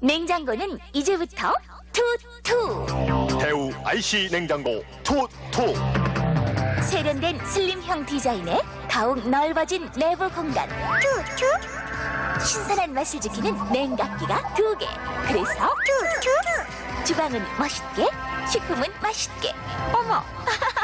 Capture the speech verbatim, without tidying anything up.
냉장고는 이제부터 투투. 대우 아이씨 냉장고 투투. 세련된 슬림형 디자인에 더욱 넓어진 내부 공간 투투. 신선한 맛을 지키는 냉각기가 두 개. 그래서 투투. 주방은 멋있게, 식품은 맛있게. 어머,